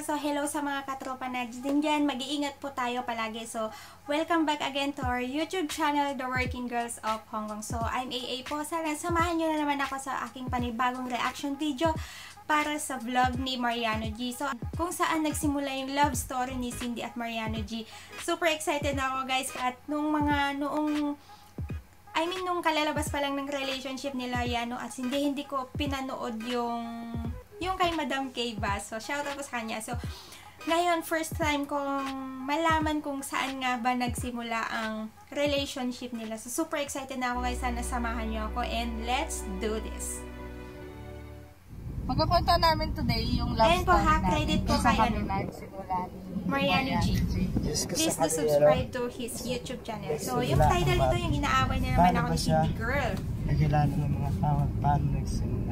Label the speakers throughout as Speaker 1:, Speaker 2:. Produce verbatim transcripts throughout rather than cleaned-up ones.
Speaker 1: So, hello sa mga katropa na din dyan. Mag-iingat po tayo palagi. So, welcome back again to our YouTube channel, The Working Girls of Hong Kong. So, I'm A A po. Sana samahan nyo na naman ako sa aking panibagong reaction video para sa vlog ni Mariano G. So, kung saan nagsimula yung love story ni Cindy at Mariano G. Super excited na ako, guys. At nung mga, noong I mean, nung kalalabas pa lang ng relationship nila, Yano at Cindy, hindi ko pinanood yung yung kay Madam K ba. So, shoutout po sa kanya. So, ngayon, first time kong malaman kung saan nga ba nagsimula ang relationship nila. So, super excited na ako, guys. Sana samahan niyo ako and let's do this.
Speaker 2: Magkakwento namin today yung love
Speaker 1: Ayan po,
Speaker 2: story
Speaker 1: ha,
Speaker 2: natin.
Speaker 1: credit po kay ano, Mariano G. Please do subscribe to his YouTube channel. So, yung title nito, yung inaaway na naman ako ni Cindy Girl.
Speaker 3: Nagkilala ng mga tao at paano nagsimula.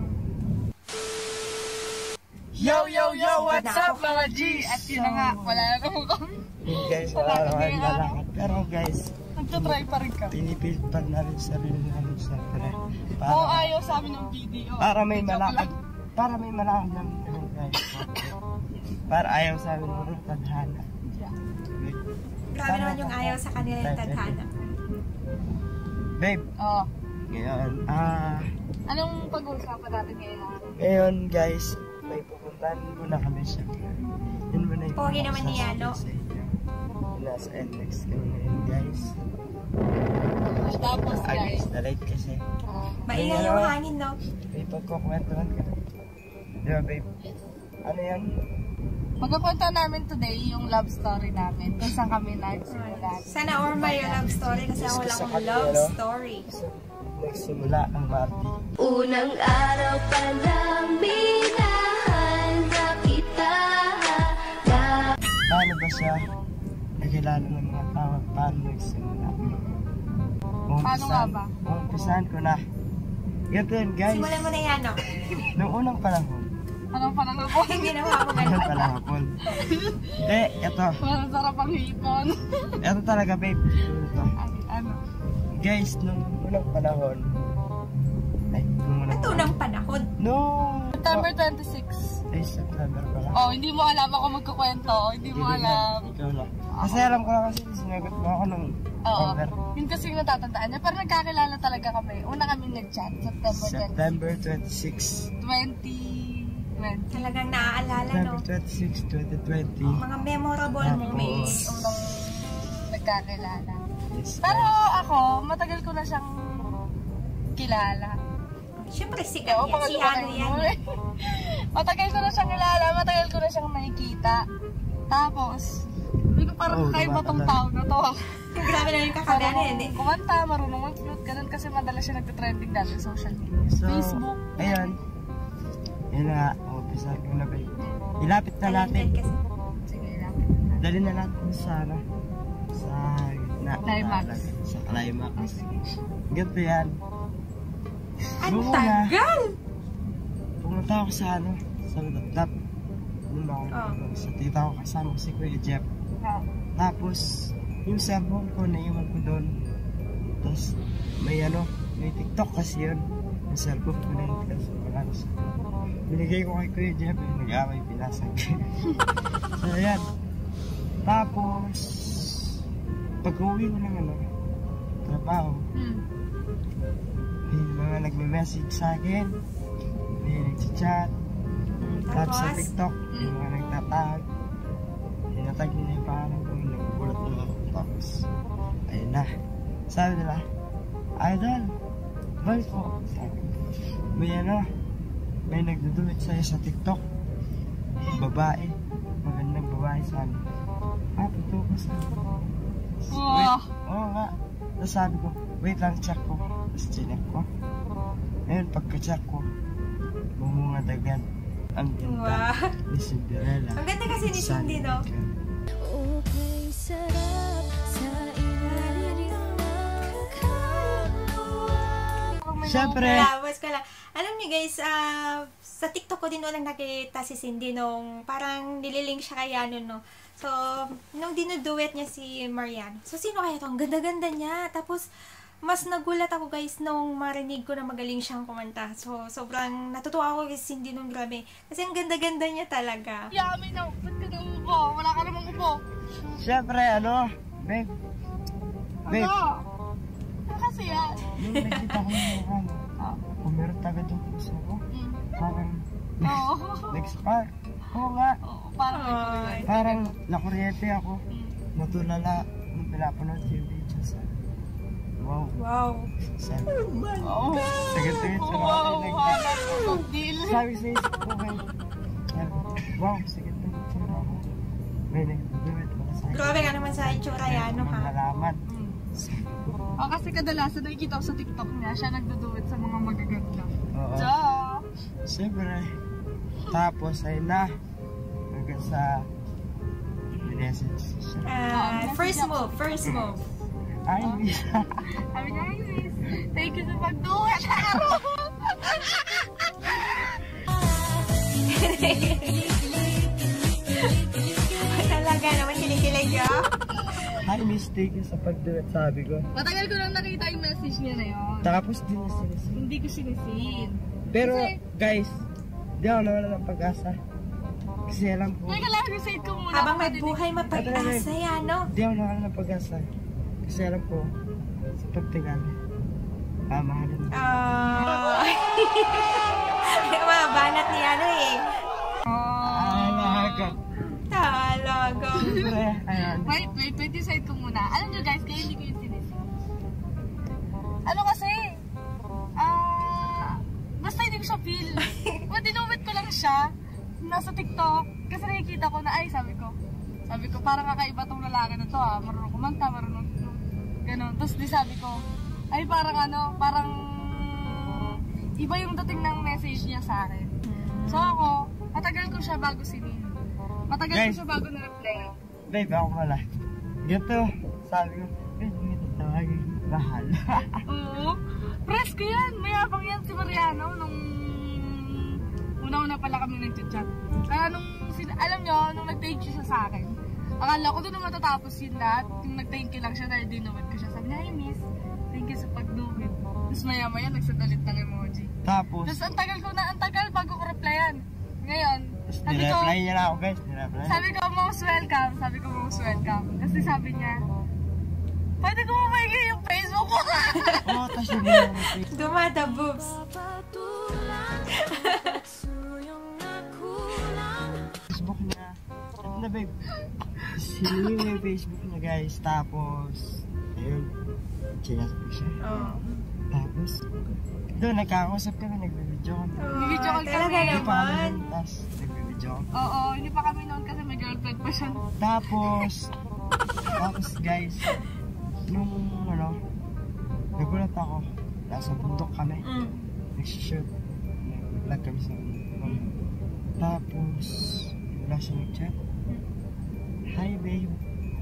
Speaker 3: Yo, yo, yo! What's up, mga G's?
Speaker 2: At yun na nga, wala na naman kami.
Speaker 3: Guys, wala naman lalakad. Pero guys,
Speaker 2: nagtatry pa rin kami.
Speaker 3: pinipilit pa namin sarili namin siyempre.
Speaker 2: Oo, ayaw sa amin ng video.
Speaker 3: Para may malakad. Para may malakad lang. Guys. Para ayaw sa amin ng tadhana.
Speaker 1: Grabe naman yung ayaw sa kanila yung tadhana.
Speaker 3: Babe.
Speaker 2: Oo.
Speaker 3: Ngayon, ah...
Speaker 2: Anong pag-uusapan natin ngayon?
Speaker 3: Ngayon, guys, may pupuntahan muna kami siya. Yun muna yung
Speaker 1: Pogi naman ni Yano.
Speaker 3: Nasa N X kami ngayon, guys.
Speaker 2: Tapos, guys.
Speaker 3: Na-late kasi.
Speaker 1: Maingay yung hangin, no?
Speaker 3: May pagkukwentuhan ka. Di ba, babe? Ano yan?
Speaker 2: Magkakwento namin today yung love story namin. Kung saan kami nagsimula.
Speaker 1: Sana or may love story kasi ako wala akong love story.
Speaker 3: Nagsimula ang Marty.
Speaker 4: Unang araw pa lang minahal na kita.
Speaker 3: Paano ba siya nakilala ng mga tao at paano nagsimula?
Speaker 2: Paano nga ba?
Speaker 3: Umpisahan ko na. Ganito yun, guys.
Speaker 1: Simulan mo na yan, no?
Speaker 3: Noong unang panahon.
Speaker 2: Anong pananapon?
Speaker 1: Hindi na ako
Speaker 3: Unang
Speaker 1: ganun.
Speaker 3: panahon. Hindi, ito.
Speaker 2: Parang sarap ang hipon.
Speaker 3: Ito talaga, babe. Ito.
Speaker 2: Ano?
Speaker 3: Guys, nung unang panahon. Ay, nung unang
Speaker 1: Ito ng panahon.
Speaker 3: No!
Speaker 2: September twenty-six.
Speaker 3: Ay, September pala.
Speaker 2: Oh, hindi mo alam ako magkukwento. Hindi mo alam.
Speaker 3: Ikaw lang. Kasi alam ko lang kasi sinagot mo ako nung
Speaker 2: Oo.
Speaker 3: September.
Speaker 2: Yun kasi yung natatandaan niya. Pero nagkakilala talaga kami. Una kami nag-chat. September
Speaker 3: September twenty-six.
Speaker 2: twenty twenty.
Speaker 1: Talagang naaalala, no?
Speaker 3: September twenty-six, twenty twenty.
Speaker 1: Mga memorable moments.
Speaker 2: Unang nagkakilala.
Speaker 3: Yes,
Speaker 2: Pero
Speaker 3: guys.
Speaker 2: ako, matagal ko na siyang kilala.
Speaker 1: Siyempre, sikat
Speaker 2: Oo,
Speaker 1: yan. Si ano yan.
Speaker 2: eh. Matagal ko na siyang kilala. Matagal ko na siyang nakikita. Tapos, hindi ko parang
Speaker 3: Oh,
Speaker 2: kakaiba
Speaker 3: diba,
Speaker 2: tong
Speaker 3: alam.
Speaker 2: tao na to.
Speaker 1: Grabe na yung kakagana yan, eh.
Speaker 2: Marunong kumanta, marunong mag-flute. Ganun kasi madalas siya nagtitrending dati sa social media.
Speaker 3: So,
Speaker 2: Facebook.
Speaker 3: ayun. Yun na nga. Umpisa ko na ba ilapit na natin.
Speaker 1: Talented kasi.
Speaker 2: Sige, lapit na.
Speaker 3: Dali na natin sa ano. Sa gitna.
Speaker 2: Climax.
Speaker 3: Sa climax. Ganito yan.
Speaker 1: Ang
Speaker 3: Noong una,
Speaker 1: tagal!
Speaker 3: pumunta ako sa ano. Sa laptop. Nung ako.
Speaker 1: Oh.
Speaker 3: Sa tita ko kasama ko si Kuya Jeff.
Speaker 2: Ah.
Speaker 3: Tapos, yung cellphone ko, naiwan ko doon. Tapos, may ano, may TikTok kasi yun. Yung cellphone ko na yun kasi wala na siya. Binigay ko kay Kuya Jeff, eh, nag-away, pinasag. So, ayan. Tapos, pag-uwi ko ng ano, trabaho,
Speaker 2: Hmm.
Speaker 3: may mga nagme-message sa akin, may nag-chat, tapos sa
Speaker 1: Tapos?
Speaker 3: TikTok, may mga nagtatag. Tinatag nila yung pangalan ko, nagugulat na ako. Tapos, ayun na. Sabi nila, Idol, bakit po? Sabi, may ano, may nagdudulit sa'yo sa TikTok. Babae, magandang babae sabi. Ah, totoo ko sabi.
Speaker 2: Wow.
Speaker 3: Wait, oo nga. Tapos sabi ko, wait lang, check ko. Tapos chinek ko. Ngayon, pagka-check ko, bumunga agad. Ang ganda
Speaker 1: Wow.
Speaker 3: ni Cinderella.
Speaker 1: Ang ganda kasi ni Cindy, no?
Speaker 4: Okay, sarap sa ilalim ng kaluluwa.
Speaker 3: Siyempre,
Speaker 1: Tapos ko lang. Alam niyo guys, ah, sa TikTok ko din walang nakita si Cindy nung parang nililink siya kay ano, no? So, nung dinuduet niya si Mariano. So, sino kaya to? Ang ganda-ganda niya. Tapos, mas nagulat ako guys nung marinig ko na magaling siyang kumanta. So, sobrang natutuwa ako kasi hindi nung grabe. Kasi ang ganda-ganda niya talaga.
Speaker 2: Yami na, ba't ka nauupo? Wala ka namang upo.
Speaker 3: Siyempre, ano, babe. Babe,
Speaker 2: Ano? Ano kasi yan?
Speaker 3: yung nakita ko yung mukha mo,
Speaker 2: Ah.
Speaker 3: kung meron tagad yung puso ko,
Speaker 2: Mm.
Speaker 3: parang
Speaker 2: Oo.
Speaker 3: nag-spark. Oo nga,
Speaker 2: Oo, parang may
Speaker 1: Ay.
Speaker 2: kuryente.
Speaker 3: parang nakuryente ako.
Speaker 2: Mm.
Speaker 3: Natulala nung pinapanood ko yung videos. Wow,
Speaker 1: Wow.
Speaker 3: sabi,
Speaker 2: Oo.
Speaker 3: sagad-sagad sa mga
Speaker 2: Wow,
Speaker 3: nag-
Speaker 2: hanap ko ng deal.
Speaker 3: sabi sa isip ko, babe, sabi, wow, sagad-sagad sa mga ako. May nag-do-it mo sa akin.
Speaker 1: Grabe ka naman sa itsura yan, no, ha?
Speaker 3: Nalaman.
Speaker 2: Mm. O kasi kadalasan nakikita ko sa TikTok niya, siya nagduduet sa mga magaganda.
Speaker 3: Oo.
Speaker 2: Ja!
Speaker 3: Siyempre. Tapos, ayun na. Hanggang sa message siya.
Speaker 1: Ah, first move, first move.
Speaker 3: Ay, hindi siya.
Speaker 2: Sabi niya, "Hi, miss. Thank you sa pagduet."
Speaker 1: Talaga naman kinikilig niya.
Speaker 3: Hi, mistake sa pag-duet, sabi ko.
Speaker 2: Matagal ko nang nakita yung message niya na yun.
Speaker 3: Tapos, di na sinisin.
Speaker 2: Hindi ko sinisin.
Speaker 3: Pero,
Speaker 2: Kasi-
Speaker 3: guys, di ako nawala ng pag-asa. Kasi alam ko,
Speaker 2: Teka lang, reset ko muna.
Speaker 1: Habang may
Speaker 2: Pwede-
Speaker 1: buhay mapag-asa yan, no?
Speaker 3: di ako nawala ng pag-asa. Kasi alam ko, sa pagtagal, mamahalin mo.
Speaker 1: Ah. Mga banat ni ano eh.
Speaker 2: Ah.
Speaker 3: Alaga.
Speaker 1: Talaga.
Speaker 3: Siyempre, ayan.
Speaker 2: Wait, wait, wait, decide ko muna. Alam nyo guys, kaya hindi ko yung sinisin. Ano kasi? Ah, basta hindi ko siya feel. Madinuwit ko lang siya. Nasa TikTok. Kasi nakikita ko na, ay, sabi ko. Sabi ko, parang kakaiba tong lalaki na to ah. Marunong kumanta, marunong gano'n. Tapos di sabi ko, ay parang ano, parang iba yung dating ng message niya sa akin. So ako, matagal ko siya bago sinin. Matagal ko
Speaker 3: Guys.
Speaker 2: siya bago na-reply.
Speaker 3: Babe, ako pala. Ganito, sabi ko, babe, hindi ko tawagin. Mahal.
Speaker 2: Oo. Press ko yan. Mayabang yan si Mariano nung una-una pala kami nag-chat. Kaya nung, sin- alam nyo, nung nag-thank you siya sa akin, akala ko doon na matatapos yun lahat. Yung nag-thank you lang siya dahil dinuwit ko siya. Sabi niya, "Hi miss, thank you sa pag-duwit." Tapos maya-maya nagsadalit ng emoji.
Speaker 3: Tapos,
Speaker 2: Tapos ang tagal ko na, ang tagal bago ko replyan. Ngayon, sabi ko,
Speaker 3: nireply niya na ako, guys. Nireply.
Speaker 2: sabi ko, most welcome. Sabi ko, most welcome. Kasi sabi niya, pwede ko mamaya yung Facebook ko.
Speaker 3: Oo, tapos yun yung face.
Speaker 1: Dumada boobs.
Speaker 3: Facebook niya. Ano na, babe? Sinuyo yung Facebook niya, guys. Tapos, ayun. Chinasap ko siya.
Speaker 1: Oh.
Speaker 3: Tapos, doon, nagkakausap kami, nagbe-video kami.
Speaker 2: Nag-video call
Speaker 1: Talaga
Speaker 2: kami.
Speaker 3: Hindi pa kami
Speaker 1: naman.
Speaker 3: nun, tapos nagbe-video kami.
Speaker 2: Oo, hindi pa kami noon kasi may girlfriend pa siya.
Speaker 3: Tapos, tapos guys, nung ano, nagulat ako. Nasa bundok kami.
Speaker 1: Mm.
Speaker 3: Nagsishoot. Nag-vlog kami sa bundok. Tapos, wala siya nag-chat. Hi babe.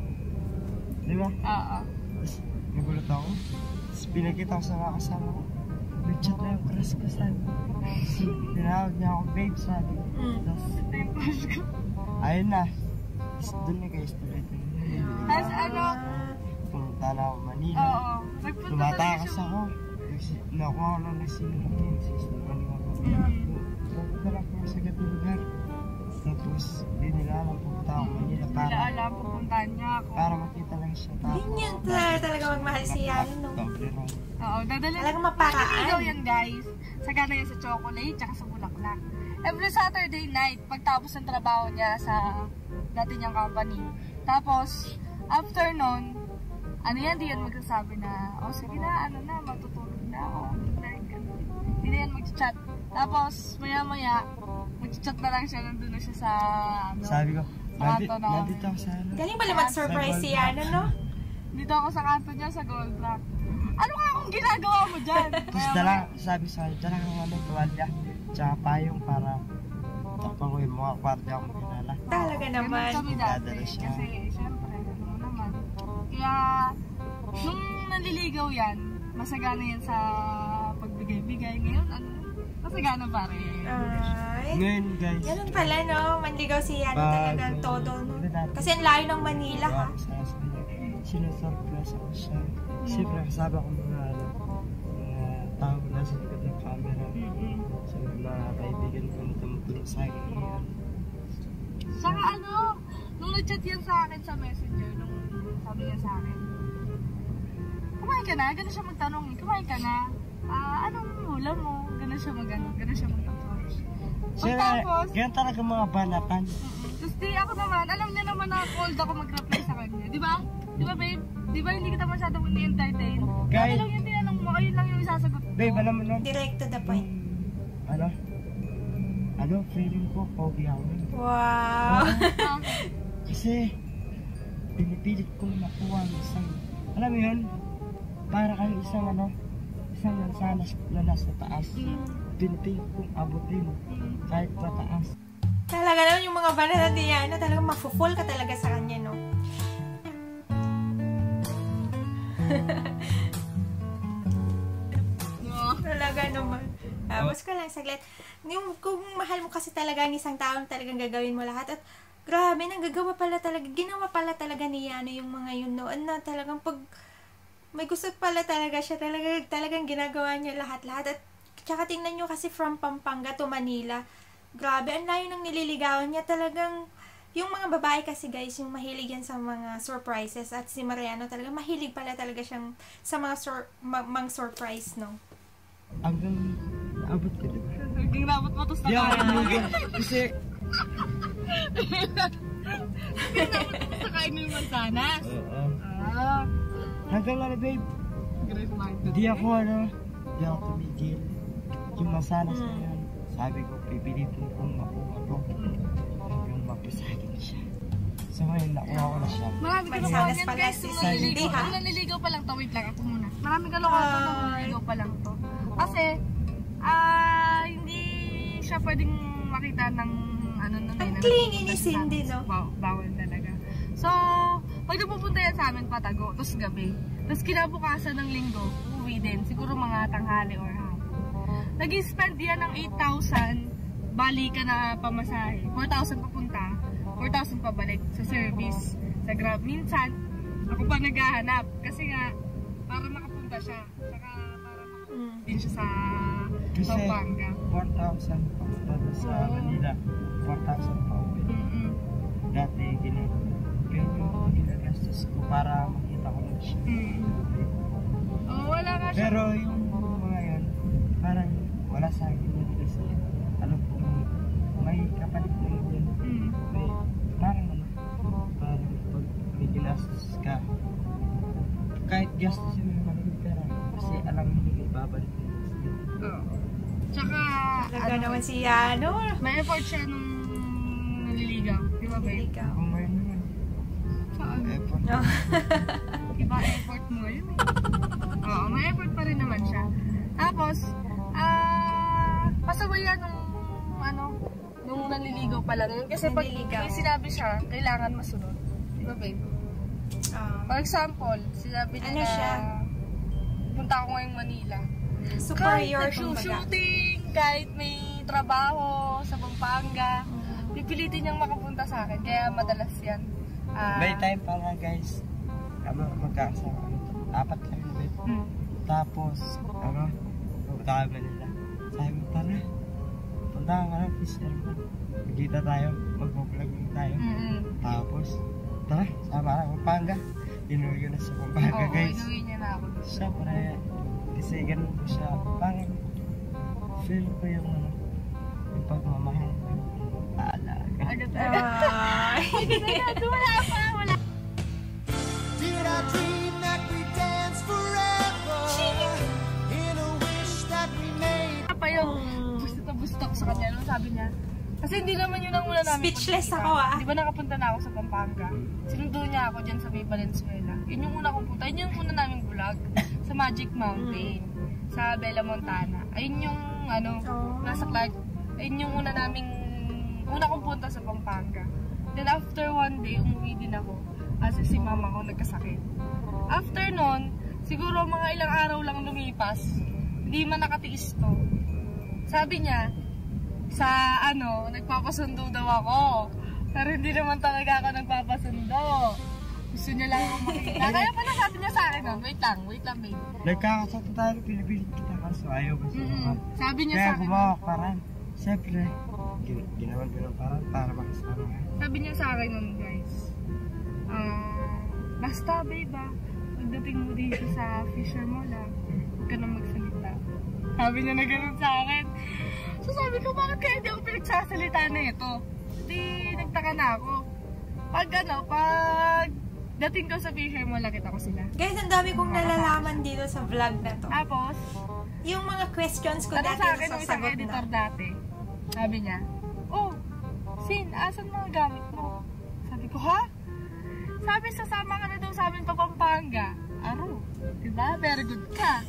Speaker 3: Di ba?
Speaker 2: Oo.
Speaker 3: Tapos, nagulat ako. Tapos, pinakita ko sa mga kasama ko. Nag-chat na yung crush ko, sabi. Tinawag niya ako, babe, sabi.
Speaker 1: Mm.
Speaker 3: Tapos,
Speaker 2: Tapos ko.
Speaker 3: ayun na. Tapos, doon na guys, tuloy
Speaker 2: Tapos ano,
Speaker 3: pumunta na ako Manila.
Speaker 2: oo. Nagpunta
Speaker 3: Tumatakas
Speaker 2: siya.
Speaker 3: ako. Nagsi- Nakuha ko lang na sinunod. Sisinuman ko. Pumunta lang ako sa gatong lugar. Tapos, hindi nila alam pumunta ako Manila
Speaker 2: Wala
Speaker 3: para,
Speaker 2: alam, pupuntahan niya ako.
Speaker 3: para makita lang siya. Tapos,
Speaker 1: Ganyan talaga, talaga magmahal si Yano, no?
Speaker 3: Doble ron.
Speaker 2: Oo, dadali.
Speaker 1: Talagang maparaan.
Speaker 2: Naliligaw yan guys. Sagana yan sa chocolate, tsaka sa bulaklak. Every Saturday night, pagtapos ng trabaho niya sa dati niyang company. Tapos, after nun, ano yan, di yan magsasabi na, oh sige na, ano na, matutulog na ako. Like, hindi na yan mag-chat. Tapos, maya-maya, mag-chat na lang siya, nandun na siya sa, ano,
Speaker 3: Sabi ko,
Speaker 2: Sa
Speaker 3: nandito,
Speaker 2: kanto namin.
Speaker 3: nandito ako sa ano.
Speaker 1: Galing pala mag-surprise si Yano, no?
Speaker 2: dito ako sa kanto niya, sa Gold Rock. Ano nga akong ginagawa mo dyan?
Speaker 3: Tapos dala, sabi sa akin, dala kang ano, tuwalya. Tsaka payong para tapang ko yung mga kwarta akong kilala.
Speaker 1: Talaga naman.
Speaker 2: Ganun kami dati.
Speaker 3: Dadala siya.
Speaker 2: Kasi, syempre, ano mo naman. Kaya, nung naliligaw yan, masagana yan sa pagbigay-bigay. Ngayon, ano, masagana pa rin.
Speaker 1: Ay,
Speaker 3: Ngayon guys,
Speaker 1: ganun pala, no? Manligaw si Yano
Speaker 3: Pag-
Speaker 1: talagang todo, no? Kasi ang layo ng Manila, ha?
Speaker 3: Sinusurprise ako siya. Siyempre kasama ko mga ano, sa akin yun.
Speaker 2: Saka ano, nung nag-chat yan sa akin sa messenger, nung sabi niya sa akin, kumain ka na? Ganun siya magtanong eh, kumain ka na? Ah, anong ulam mo? Ganun siya mag-ano, ganun siya mag-approach.
Speaker 3: Sir,
Speaker 2: Pagtapos,
Speaker 3: ganyan talaga mga banatan.
Speaker 2: tapos di ako naman, alam niya naman na cold ako mag-reply sa kanya. Di ba? Di ba babe? Di ba hindi kita masyadong ini-entertain?
Speaker 3: Guys-
Speaker 2: Ano lang yung tinanong mo, ayun lang yung isasagot ko.
Speaker 3: Babe, alam mo nun?
Speaker 1: Direct to the point.
Speaker 3: Ano? Ano? Feeling ko, pogi ako.
Speaker 1: Wow!
Speaker 2: Ah,
Speaker 3: Kasi, pinipilit kong makuha ang isang, alam mo yun? Para kang isang ano, isang lansanas na nasa taas. Pinipilit kong abutin kahit mataas.
Speaker 1: Talaga naman yung mga banana niya, ano, talagang mafu-fall ka talaga sa kanya, no?
Speaker 2: no.
Speaker 1: Talaga naman. Tapos ka lang saglit. Yung, kung mahal mo kasi talaga ang isang tao, talagang gagawin mo lahat. At grabe, nanggagawa pala talaga, ginawa pala talaga niya, ano, yung mga yun noon na talagang pag may gusto pala talaga siya, talaga, talagang ginagawa niya lahat-lahat. At tsaka tingnan nyo kasi from Pampanga to Manila, grabe, ang layo ng nililigawan niya. Talagang, yung mga babae kasi guys, yung mahilig yan sa mga surprises. At si Mariano talaga, mahilig pala talaga siyang sa mga sur ma mang surprise, no?
Speaker 3: Hanggang naabot ko diba?
Speaker 2: Hanggang nabot mo to sa
Speaker 3: Di ako
Speaker 2: kanya.
Speaker 3: lumugin. Kasi,
Speaker 2: Sa kain mo yung mansanas.
Speaker 3: oo.
Speaker 2: Ah,
Speaker 3: Hanggang ano babe,
Speaker 2: grace minded.
Speaker 3: di ako ano, di ako tumigil. Yung masanas na
Speaker 1: Mm.
Speaker 3: yan, sabi ko, pipilitin kong makuha ko. Hanggang mapusahin siya. So ngayon, nakuha ko na siya.
Speaker 2: Marami ka
Speaker 1: Mansanas
Speaker 2: nakuha yan
Speaker 1: pala
Speaker 2: guys.
Speaker 1: si
Speaker 2: Nung
Speaker 1: Sandy,
Speaker 2: naliligaw,
Speaker 1: ha?
Speaker 2: nung naliligaw pa lang to, wait lang ako muna. Marami ka nakuha to nung naliligaw pa lang to. Kasi, ah, hindi siya pwedeng makita ng ano nun eh.
Speaker 1: Ang
Speaker 2: na
Speaker 1: clingy ni
Speaker 2: nagpupunta siya sa
Speaker 1: Cindy,
Speaker 2: amin.
Speaker 1: no?
Speaker 2: Baw- bawal talaga. So, pag napupunta yan sa amin, patago, tapos gabi. Tapos kinabukasan ng linggo, uwi din. Siguro mga tanghali or hapon. Nag-spend yan ng eight thousand, bali ka na pamasahe. four thousand papunta, four thousand pabalik sa service, sa Grab. Minsan, ako pa naghahanap. Kasi nga, para makapunta siya. Saka para makapunta
Speaker 1: Mm.
Speaker 2: din siya sa
Speaker 3: Kasi,
Speaker 2: Pampanga.
Speaker 3: four thousand pa punta sa Manila. four thousand pa uwi.
Speaker 2: Mm-mm.
Speaker 3: Dati, gina, yun yung ginagastos ko para makita ko na siya.
Speaker 2: Mm. Oh, wala nga siya.
Speaker 3: Pero yung mga yun, parang wala sa akin yun kasi alam ko may kapalit na yun.
Speaker 2: Mm.
Speaker 3: May parang ano, parang pag may ginastos ka, kahit gastos yun yung malamig pera kasi alam mo yung ibabalik mo.
Speaker 2: Oo. Tsaka,
Speaker 1: Talaga
Speaker 2: ano,
Speaker 1: naman si ano,
Speaker 2: may effort siya nung naliligaw. Di ba, babe?
Speaker 1: ikaw.
Speaker 3: Kung mayroon naman,
Speaker 2: Saan?
Speaker 3: effort.
Speaker 1: No.
Speaker 2: Iba effort mo yun eh. Oo, may effort pa rin naman siya. Tapos, ah, pasaway yan nung, ano, nung naliligaw pa lang yun. Kasi pag
Speaker 1: Naliligaw.
Speaker 2: may sinabi siya, kailangan masunod. Di ba, babe?
Speaker 1: Ah,
Speaker 2: For example, sinabi niya
Speaker 1: Ano
Speaker 2: na,
Speaker 1: siya?
Speaker 2: punta ako ngayong Manila.
Speaker 1: superior,
Speaker 2: Kahit
Speaker 1: kumbaga.
Speaker 2: nag-shooting, kahit may trabaho sa Pampanga, pipilitin niyang makapunta sa akin. Kaya madalas yan. Ah,
Speaker 3: May time para guys, ano, magkakasama kami. Apat kami na babe.
Speaker 2: mm,
Speaker 3: Tapos, ano, pupunta kami Manila. Sabi mo, tara, punta ka nga, Fisher. Magkita tayo, mag-vlog tayo.
Speaker 2: mm, mm.
Speaker 3: Tapos, tara, sama ka, Pampanga. Inuwi ko na sa Pampanga,
Speaker 2: Oo,
Speaker 3: guys.
Speaker 2: inuwi niya na ako.
Speaker 3: Siyempre, kasi ganun ko siya, parang feel ko yung, ano, yung pagmamahal ko, aalaga.
Speaker 2: Agad-agad.
Speaker 1: Ay.
Speaker 2: Agad-agad. Wala pa, wala.
Speaker 5: Did I dream that we dance forever in a wish that we made?
Speaker 2: Pa yung gusto na gusto ko sa kanya. Ano sabi niya? Kasi hindi naman yun ang una namin.
Speaker 1: Speechless
Speaker 2: punta,
Speaker 1: ako, ah.
Speaker 2: Di ba nakapunta na ako sa Pampanga? Sinundo niya ako dyan sa may Valenzuela. Yun yung una kong punta. Yun yung una naming vlog sa Magic Mountain. Sa Bella Montana. Ayun yung ano,
Speaker 1: Oh.
Speaker 2: nasa Clark. Ayun yung una naming, una kong punta sa Pampanga. Then after one day, umuwi din ako. Kasi si mama ko nagkasakit. After nun, siguro mga ilang araw lang lumipas. Hindi man nakatiis to. Sabi niya, sa ano, nagpapasundo daw ako. Pero hindi naman talaga ako nagpapasundo. Gusto niya lang ako makita. Kaya pala sabi niya sa akin, nun, wait lang, wait lang, babe.
Speaker 3: Nagkakasakit tayo, pinipilit kita kaso ayaw ko
Speaker 2: Mm-mm.
Speaker 3: sumama.
Speaker 2: Sabi niya
Speaker 3: Kaya
Speaker 2: sa akin,
Speaker 3: gumawa ka rin. siyempre, gin ginawan ko ng parang para makasama ka.
Speaker 2: Sabi niya sa akin nun, guys, ah, basta babe ah, pagdating mo dito sa Fisher Mall ah, huwag ka nang magsalita. Sabi niya na ganun sa akin. So sabi ko, bakit kaya hindi ako pinagsasalita na ito? Di nagtaka na ako. Pag ano, pag dating ko sa Fisher Mall, nakita ko sila.
Speaker 1: Guys, ang dami kong nalalaman dito sa vlog na to.
Speaker 2: Tapos,
Speaker 1: Yung mga questions ko
Speaker 2: ano
Speaker 1: dati
Speaker 2: sa akin,
Speaker 1: na
Speaker 2: yung isang
Speaker 1: sasagot
Speaker 2: editor
Speaker 1: na.
Speaker 2: dati, sabi niya, oh, Sin, asan mga gamit mo? Sabi ko, ha? Sabi, sasama ka na daw sa amin pa Pampanga. Aro, diba? Very good ka.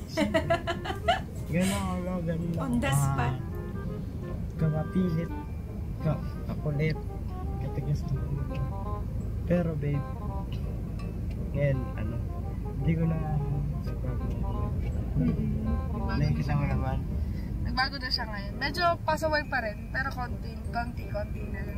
Speaker 3: Gano'n ako, gano'n.
Speaker 1: On the spot.
Speaker 3: Kamapilit. Ka kakulit. Katigas ng pero babe, ngayon, ano, hindi ko na subscribe na nakikita mo naman.
Speaker 2: Nagbago na siya ngayon. Medyo pasaway pa rin, pero konti, konti, konti na lang.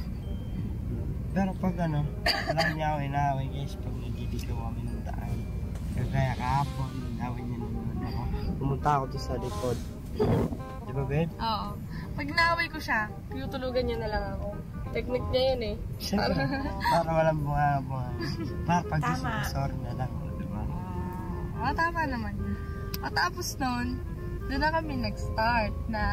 Speaker 3: Pero pag ano, alam niya ako inaaway guys pag nagdidikaw kami ng daan. Kaya kahapon, inaaway niya naman ako. Pumunta ako doon sa likod. Di ba babe?
Speaker 2: Oo. Pag naaway ko siya, tinutulugan niya na lang ako. Technique niya yun eh.
Speaker 3: Siyempre, para walang bunga-bunga. Para pag
Speaker 1: Tama.
Speaker 3: sorry na lang. Diba?
Speaker 2: Ah, tama naman. At tapos nun, doon na kami nag-start na...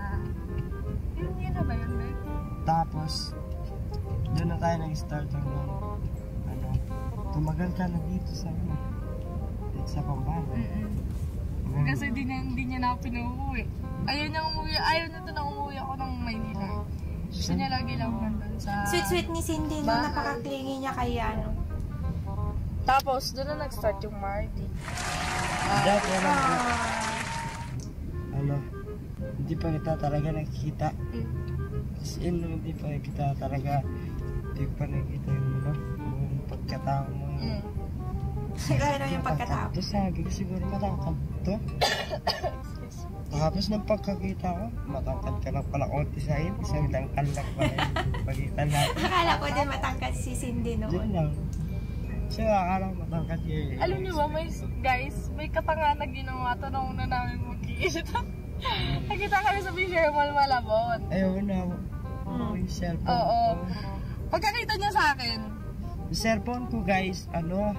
Speaker 2: Yun, yun na ba yun, babe?
Speaker 3: Tapos, doon na tayo nag-start ng ano, tumagal ka na dito sa ano, dito sa Pampanga.
Speaker 2: Mm-mm. Kasi di niya, di niya na ako pinuuwi. Ayaw niya umuwi, ayaw niya doon na umuwi ako ng Maynila. Gusto niya lagi lang nandun sa...
Speaker 1: Sweet-sweet ni Cindy no,
Speaker 2: Bahay.
Speaker 1: napakaklingi niya kay ano.
Speaker 2: Tapos, doon na nag-start yung Marty.
Speaker 3: Dati ano,
Speaker 1: Ah,
Speaker 3: ano, hindi pa kita talaga nakikita.
Speaker 2: Mm.
Speaker 3: As in, hindi pa kita talaga, hindi pa nakikita yung ano, yung pagkatao mo.
Speaker 2: Mm.
Speaker 1: Kaya naman yung pagkatao.
Speaker 3: Ito sabi ko siguro matangkad to. Tapos ng pagkakita ko, matangkad ka lang pala konti sa akin. Isang dangkal lang pala yung pagitan natin.
Speaker 1: Akala ko din matangkad si Cindy
Speaker 3: Diyan
Speaker 1: noon.
Speaker 3: lang. Siya, akala ko matangkad yun.
Speaker 2: Alam niyo ba, may, guys, may katangahan na ginawa. Tanong na namin magkikita. Nakita kami sa Fisher Mall Malabon.
Speaker 3: Ayaw na ako. Oo, yung cellphone
Speaker 2: Oo.
Speaker 3: ko.
Speaker 2: Pagkakita niya sa akin,
Speaker 3: Yung cellphone ko guys, ano,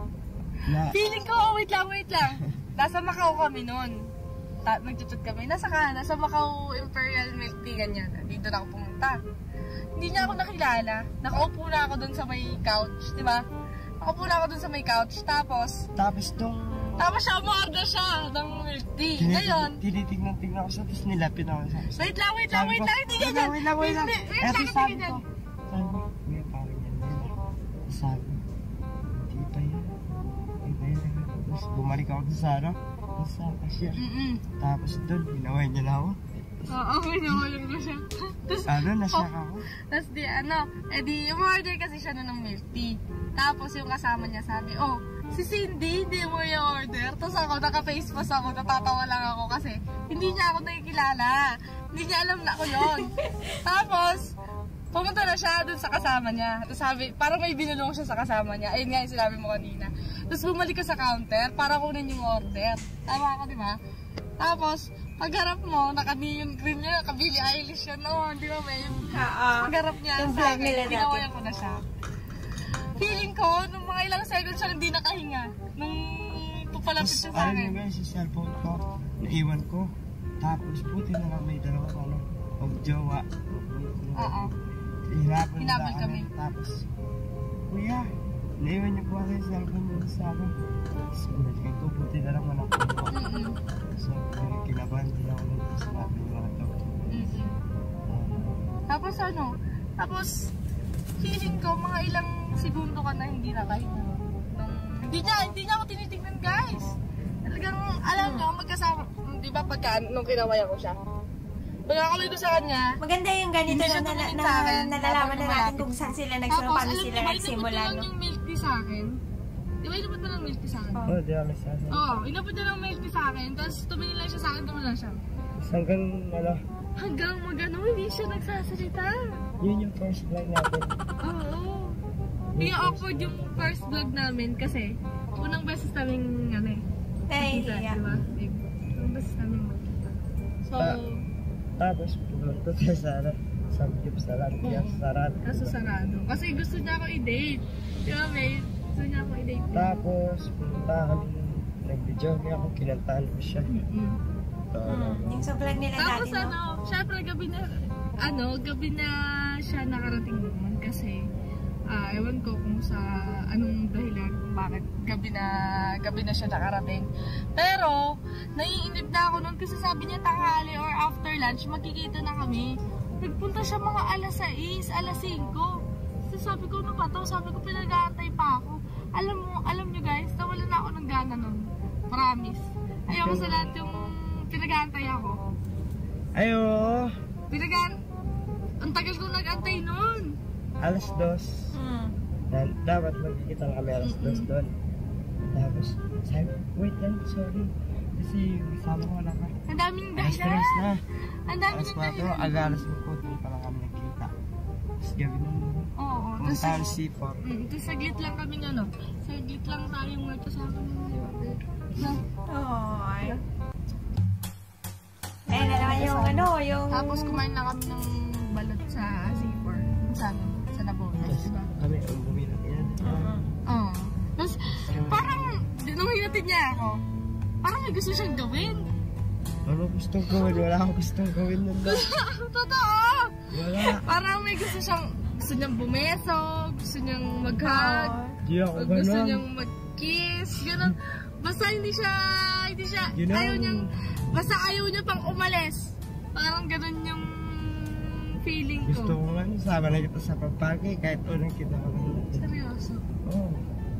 Speaker 3: na,
Speaker 2: feeling ko, oh, wait lang, wait lang. Nasa Macau kami noon. Ta- Nagtutut kami. Nasa ka, nasa Macau Imperial Milk Tea, ganyan. Dito na ako pumunta. Hindi niya ako nakilala. Nakaupo na ako dun sa may couch, di ba? Nakaupo na ako dun sa may couch. Tapos,
Speaker 3: tapos tong,
Speaker 2: tapos siya, umorder siya ng milk tea. Ngayon,
Speaker 3: tinitignan-tignan ko siya, tapos nilapit ako sa
Speaker 2: wait lang, wait lang, wait lang, hindi ganyan.
Speaker 3: Wait lang, wait lang.
Speaker 2: Wait, wait
Speaker 3: Eto
Speaker 2: lang, hindi
Speaker 3: sabi
Speaker 2: ganyan.
Speaker 3: ko, sabi ko, may parang yan yan. Sabi ko, hindi pa yan. Hindi pa yan. Tapos bumalik ako doon sa ano, doon sa cashier.
Speaker 2: Mm-mm.
Speaker 3: Tapos doon, ginaway niya na ako.
Speaker 2: Oo, pinawalan ko siya. Tapos,
Speaker 3: Ano, nasyak ako.
Speaker 2: Tapos di ano, eh di umorder kasi siya nun ng milk tea. Tapos yung kasama niya sabi, oh, si Cindy, hindi mo i-order. Tapos ako, naka-face mask ako, natatawa lang ako kasi hindi niya ako nakikilala. Hindi niya alam na ako yun. Tapos, pumunta na siya dun sa kasama niya. Tapos sabi, parang may binulong siya sa kasama niya. Ayun nga yung sinabi mo kanina. Tapos bumalik ka sa counter para kunin yung order. Tama ako, di ba? Tapos, pagharap mo, naka-neon green niya, naka-Billie Eilish yun noon, di ba, may
Speaker 1: Oo.
Speaker 2: pagharap niya
Speaker 1: Yung
Speaker 2: sa
Speaker 1: vlog
Speaker 2: akin,
Speaker 1: nila dati.
Speaker 2: ginawayan ko na siya. Feeling ko, nung mga ilang seconds siya hindi nakahinga. Nung pupalapit
Speaker 3: Tapos,
Speaker 2: siya sa
Speaker 3: ayun
Speaker 2: akin.
Speaker 3: yung guys, yung cellphone ko, naiwan ko. Tapos, buti na lang may dalawa ko, ano, mag-jowa.
Speaker 2: Oo.
Speaker 3: Hinabol
Speaker 2: Hinabol
Speaker 3: na
Speaker 2: kami.
Speaker 3: Tapos, kuya, naiwan niyo po ako yung cellphone niyo sa akin. Tapos, binalikan ko, buti na lang wala ko.
Speaker 2: Mm-mm.
Speaker 3: So, kinabahan din ako nung sinabi niyo mga ito.
Speaker 2: Mm-mm. Tapos ano, tapos feeling ko mga ilang segundo ka na hindi nakahinga. Nung, hindi niya, hindi niya ako tinitignan guys. Talagang alam niyo, magkasama, di ba pagka nung kinawaya ko siya. Pagkakaway ko sa kanya,
Speaker 1: Maganda yung ganito
Speaker 2: Hindi
Speaker 1: na,
Speaker 2: siya
Speaker 1: na,
Speaker 2: tumingin
Speaker 1: na,
Speaker 2: sa akin,
Speaker 1: nalalaman na
Speaker 2: habang
Speaker 1: natin
Speaker 2: lumalapit.
Speaker 1: kung saan sila nagsimula,
Speaker 2: tapos
Speaker 1: paano
Speaker 2: alam
Speaker 1: sila
Speaker 2: niyo ba,
Speaker 1: nagsimula,
Speaker 2: inabot niya
Speaker 1: no?
Speaker 2: lang yung milk tea sa akin. Di ba inabot na ng milk tea sa akin?
Speaker 3: Oo, di ako nagsasabi.
Speaker 2: Oo, inabot niya ng milk tea sa akin, tapos tumingin lang siya sa akin, tumingin lang siya.
Speaker 3: Hanggang, ano,
Speaker 2: Hanggang magano, hindi siya nagsasalita.
Speaker 3: yun yung first vlog natin.
Speaker 2: Oo. Kaya awkward yung first vlog namin kasi unang beses namin ano eh.
Speaker 1: Ay,
Speaker 2: Magkita,
Speaker 1: yeah.
Speaker 2: diba? Like, unang beses namin magkita. So,
Speaker 3: Ah. Tapos, pumunta tayo sa, ano, sa jeep sa Landia,
Speaker 2: Oo.
Speaker 3: sarado.
Speaker 2: Kaso sarado. Kasi gusto niya ako i-date. Di ba, babe? Gusto niya ako i-date.
Speaker 3: Tapos, pumunta kami, nag-videoke ako, kinantahan ko siya.
Speaker 2: Mm-mm.
Speaker 3: Ito,
Speaker 1: Mm, yung sa vlog nila
Speaker 2: Tapos
Speaker 1: dati, no?
Speaker 2: ano, syempre gabi na, ano, gabi na siya nakarating naman kasi, ah, ewan ko kung sa anong dahilan kung bakit gabi na, gabi na siya nakarating. Pero, naiinip na ako nun kasi sabi niya tanghali or after lunch, magkikita na kami. Nagpunta siya mga alas sais, alas singko. So sabi ko, ano ba to? Sabi ko, pinag-aantay pa ako. Alam mo, alam nyo guys, nawala na ako ng gana nun. Promise. Ayoko sa lahat yung pinag-aantay ako.
Speaker 3: Ayo,
Speaker 2: Pinagaan, ang tagal ko nag-antay nun.
Speaker 3: alas dos.
Speaker 1: Mm.
Speaker 3: Na, dapat magkikita na kami alas dos doon. Tapos, sabi, wait lang, sorry. Kasi kasama ko na ka.
Speaker 2: Ang daming
Speaker 3: Alas
Speaker 2: dahilan.
Speaker 3: tres na.
Speaker 2: Ang daming
Speaker 3: Alas kwatro,
Speaker 2: dahilan.
Speaker 3: aga alas po, doon pa lang kami nagkita. Tapos gabi na mo.
Speaker 2: Oo.
Speaker 3: Pumunta
Speaker 2: Tapos,
Speaker 3: ang C four.
Speaker 2: mm, tapos saglit lang kami ano. Saglit lang tayong magkasama ng di ba? No?
Speaker 1: Oy. Ayan na naman yung ano, yung...
Speaker 2: Tapos kumain na kami ng balot sa C four. Sa ano? Sa Nabotas,
Speaker 3: Tapos
Speaker 2: di ba?
Speaker 3: kami ang bumili yan.
Speaker 1: Mm.
Speaker 2: Oo. Tapos parang, nung hinatid niya ako, parang may gusto siyang gawin.
Speaker 3: Ano gustong gawin? Wala akong gustong gawin nun doon.
Speaker 2: Totoo!
Speaker 3: Wala.
Speaker 2: Parang may gusto siyang, gusto niyang bumeso, gusto niyang mag-hug,
Speaker 3: Di ako
Speaker 2: gusto
Speaker 3: ganun.
Speaker 2: niyang mag-kiss, gano'n. Basta hindi siya, hindi siya,
Speaker 3: You know,
Speaker 2: ayaw niyang, basta ayaw niya pang umalis. Parang gano'n yung feeling ko.
Speaker 3: Gusto ko nga, sama na kita sa pagpagi kahit unang kita ko lang.
Speaker 2: Seryoso.
Speaker 3: Oo.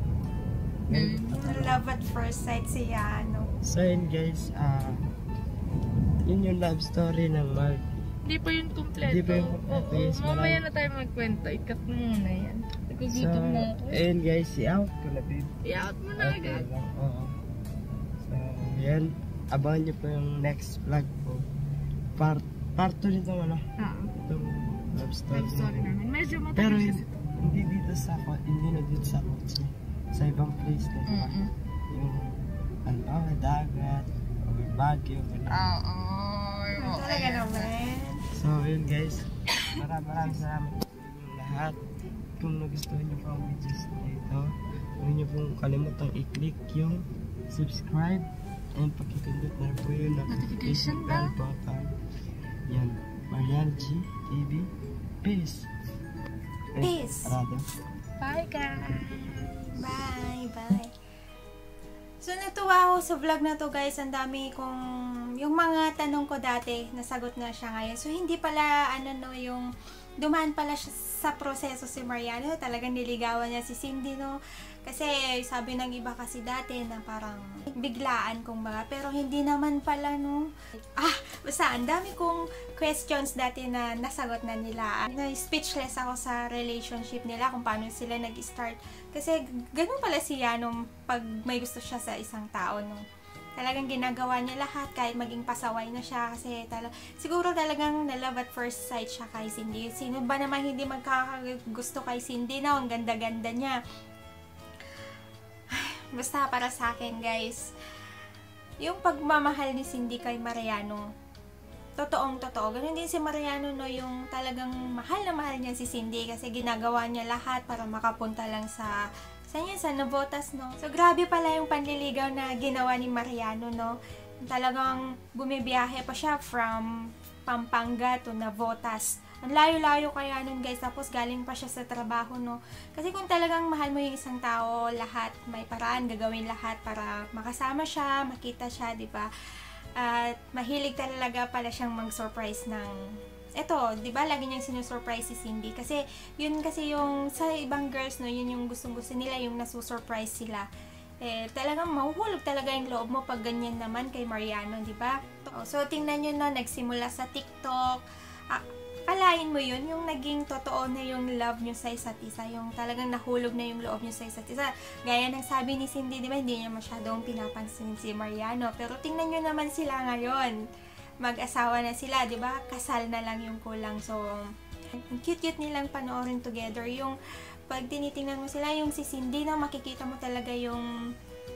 Speaker 2: Ganun.
Speaker 1: Love at first sight siya, ano.
Speaker 3: So yun guys, ah, yun yung love story ng Mark.
Speaker 2: Hindi pa yun kompleto.
Speaker 3: Hindi pa yun kompleto,
Speaker 2: Oo,
Speaker 3: yes,
Speaker 2: mamaya
Speaker 3: marami.
Speaker 2: na tayo magkwento. Ikat mo muna yan.
Speaker 3: So,
Speaker 2: Nagugutom na ako.
Speaker 3: ayun guys, i-out ko na babe.
Speaker 2: I-out mo na
Speaker 3: Okay
Speaker 2: agad.
Speaker 3: lang, oo. So, yan. Abangan nyo po yung next vlog ko. Part, part two nito ano,
Speaker 2: Ah,
Speaker 3: itong love story.
Speaker 2: love story namin. Medyo
Speaker 3: Pero
Speaker 2: matagal kasi.
Speaker 3: hindi dito sa, hindi na dito sa kotse. Sa ibang place na diba?
Speaker 2: Mm-mm.
Speaker 3: Yung, ano ba, dagat, o Baguio, ganun.
Speaker 2: Ah, oo.
Speaker 1: Talaga naman.
Speaker 3: So, yun guys. Maraming maraming salamat sa inyong lahat. Kung nagustuhan nyo po ang videos na ito, huwag nyo pong kalimutang i-click yung subscribe and pakipindot na rin po yung notification bell button. Yan. Marian G T V. Peace. Eh,
Speaker 1: Peace.
Speaker 3: Arado.
Speaker 2: Bye guys!
Speaker 1: Bye, bye. So, natuwa ako sa vlog na to, guys. Ang dami kong, yung mga tanong ko dati, nasagot na siya ngayon. So, hindi pala, ano no, yung, dumaan pala siya sa proseso si Mariano. Talagang niligawan niya si Cindy, no? Kasi, sabi ng iba kasi dati na parang biglaan, kumbaga. Pero, hindi naman pala, no? Ah, basta, ang dami kong questions dati na nasagot na nila. Na speechless ako sa relationship nila, kung paano sila nag-start. Kasi, ganun pala siya nung pag may gusto siya sa isang tao, no? Talagang ginagawa niya lahat, kahit maging pasaway na siya. Kasi, tala siguro talagang na-love at first sight siya kay Cindy. Sino ba naman hindi magkakagusto kay Cindy na? Ang ganda-ganda niya. Basta para sa akin, guys, yung pagmamahal ni Cindy kay Mariano, totoong totoo. Ganun din si Mariano, no, yung talagang mahal na mahal niya si Cindy kasi ginagawa niya lahat para makapunta lang sa saan yan? Sa Navotas, no? So, grabe pala yung panliligaw na ginawa ni Mariano, no? Talagang bumibiyahe pa siya from Pampanga to Navotas. Ang layo-layo kaya nun, guys. Tapos galing pa siya sa trabaho, no? Kasi kung talagang mahal mo yung isang tao, lahat, may paraan, gagawin lahat para makasama siya, makita siya, di ba? At mahilig talaga pala siyang mag-surprise ng eto, di ba, lagi niyang sinusurprise si Cindy. Kasi, yun kasi yung, sa ibang girls, no, yun yung gustong-gusto nila, yung nasusurprise sila. Eh, talagang mahuhulog talaga yung loob mo pag ganyan naman kay Mariano, di ba? So, tingnan nyo na, nagsimula sa TikTok. Ah, alayin mo yun, yung naging totoo na yung love nyo sa isa't isa, yung talagang nahulog na yung loob nyo sa isa't isa. Gaya ng sabi ni Cindy, di ba, hindi niya masyadong pinapansin si Mariano. Pero tingnan nyo naman sila ngayon. Mag-asawa na sila, di ba? Kasal na lang yung kulang. So, cute-cute nilang panoorin together. Yung, pag tinitingnan mo sila, yung si Cindy, na makikita mo talaga yung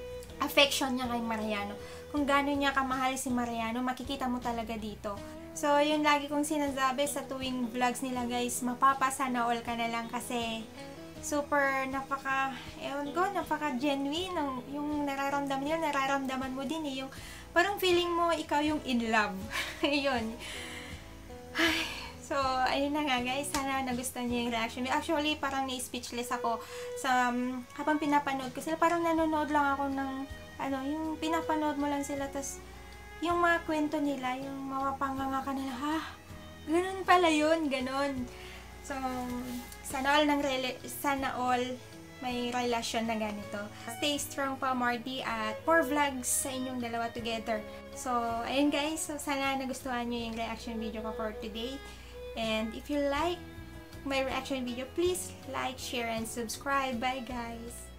Speaker 1: affection niya kay Mariano. Kung gano'n niya kamahal si Mariano, makikita mo talaga dito. So, yun lagi kong sinasabi sa tuwing vlogs nila guys, mapapasana all ka na lang kasi super napaka, ewan ko, napaka genuine ng, yung nararamdaman nila, nararamdaman mo din eh, yung parang feeling mo ikaw yung in love. Yun. Ay, so, ayun na nga guys, sana nagustuhan niyo yung reaction. Actually, parang na-speechless ako sa, um, habang pinapanood ko sila, parang nanonood lang ako ng, ano, yung pinapanood mo lang sila, tas yung mga kwento nila, yung mapapanganga ka nila, ha? Ganun pala yun, ganun. So, sana all, ng sana all may relasyon na ganito. Stay strong pa, Marty, at more vlogs sa inyong dalawa together. So, ayun guys, so sana nagustuhan nyo yung reaction video ko for today. And if you like my reaction video, please like, share, and subscribe. Bye guys!